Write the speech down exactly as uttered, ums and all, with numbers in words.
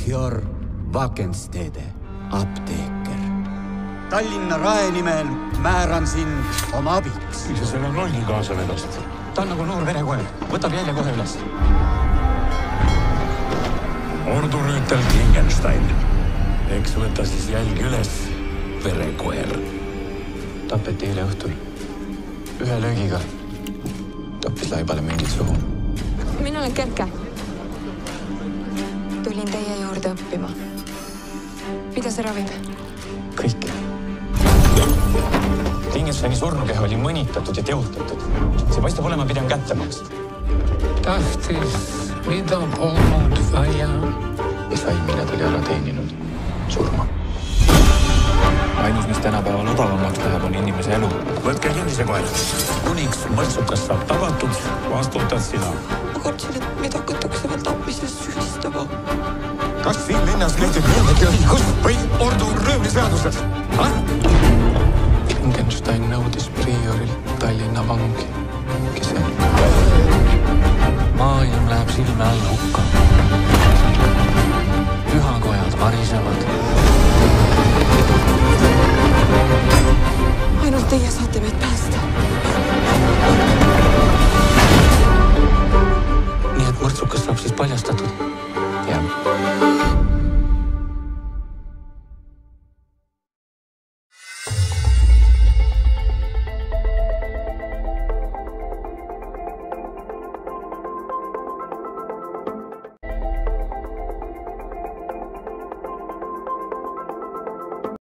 Melchior Vakenstede, apteeker. Tallinna Rae nimel määran sind oma abiks. Miks sa selle lolli kaasa vedast? Ta on nagu noor verekoer. Võtab jälje kohe üles. Ordurüütel Klingenstein. Eks võta siis jälg üles, verekoer. Tapeti eile õhtul. Ühe löögiga. Tappis laibale mingid suhu. Mina olen Kerke. Tulin teie juurde õppima. Mida see ravib? Kõike. Klingensteini surnukeha oli mõnitatud ja teotatud. See paistab olema pidem kättemaks. Tahtis, mida polnud vaja. Ja sai, mille ta oli ära teeninud. Surma. Ainus, mis tänapäeval odavamaks läheb, on inimese elu. Võtke kinni see koer. Kuniks mõrtsukas saab tabatud, vastutad sina. Ma kartsin, et meid hakatakse veel tapmises süüdistama. Kas siin linnas kehtib millegi õigus või ordu röövliseaduses? Klingenstein nõudis priorilt Tallinna vangi. Kes see? Maailm läheb silme all hukka. Pühakojad varisevad. Ainult teie saate meid päästa. Nii et mõrtsukas saab siis paljastatud.